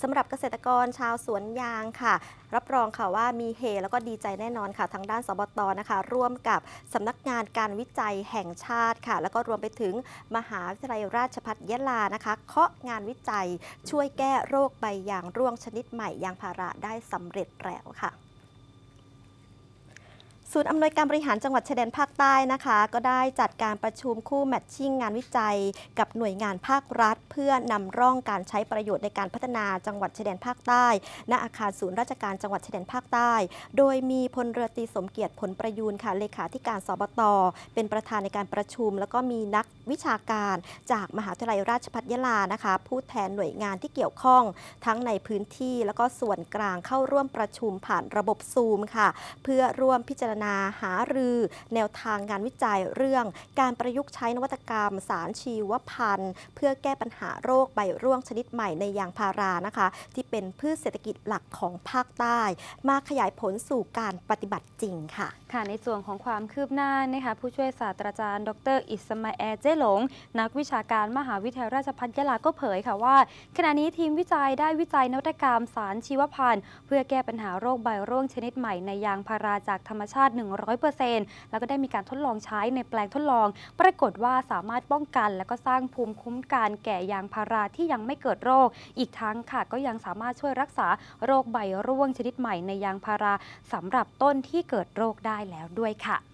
สำหรับเกษตรกรชาวสวนยางค่ะรับรองค่ะว่ามีเฮแล้วก็ดีใจแน่นอนค่ะทางด้านสบตนะคะร่วมกับสำนักงานการวิจัยแห่งชาติค่ะแล้วก็รวมไปถึงมหาวิทยาลัยราชภัฏยะลานะคะเคาะงานวิจัยช่วยแก้โรคใบยางร่วงชนิดใหม่ยางพาราได้สำเร็จแล้วค่ะศูนย์อำนวยการบริหารจังหวัดชายแดนภาคใต้นะคะก็ได้จัดการประชุมคู่แมทชิ่งงานวิจัยกับหน่วยงานภาครัฐเพื่อนำร่องการใช้ประโยชน์ในการพัฒนาจังหวัดชายแดนภาคใต้ณอาคารศูนย์ราชการจังหวัดชายแดนภาคใต้โดยมีพลเรือตรีสมเกียรติผลประยูนค่ะเลขาธิการสบตเป็นประธานในการประชุมแล้วก็มีนักวิชาการจากมหาวิทยาลัยราชภัฏยะลานะคะผู้แทนหน่วยงานที่เกี่ยวข้องทั้งในพื้นที่แล้วก็ส่วนกลางเข้าร่วมประชุมผ่านระบบซูมค่ะเพื่อร่วมพิจารณาหารือแนวทางงานวิจัยเรื่องการประยุกต์ใช้นวัตกรรมสารชีวพันธุ์เพื่อแก้ปัญหาโรคใบร่วงชนิดใหม่ในยางพารานะคะที่เป็นพืชเศรษฐกิจหลักของภาคใต้มาขยายผลสู่การปฏิบัติจริงค่ะในส่วนของความคืบหน้านะคะผู้ช่วยศาสตราจารย์ดรอิสมาแอลเจหลงนักวิชาการมหาวิทยาลัยราชภัฏยะลาก็เผยค่ะว่าขณะนี้ทีมวิจัยได้วิจัยนวัตกรรมสารชีวพันธุ์เพื่อแก้ปัญหาโรคใบร่วงชนิดใหม่ในยางพาราจากธรรมชาติ 100% แล้วก็ได้มีการทดลองใช้ในแปลงทดลองปรากฏว่าสามารถป้องกันและก็สร้างภูมิคุ้มกันแก่ยางพาราที่ยังไม่เกิดโรคอีกทั้งค่ะก็ยังสามารถช่วยรักษาโรคใบร่วงชนิดใหม่ในยางพาราสำหรับต้นที่เกิดโรคได้แล้วด้วยค่ะ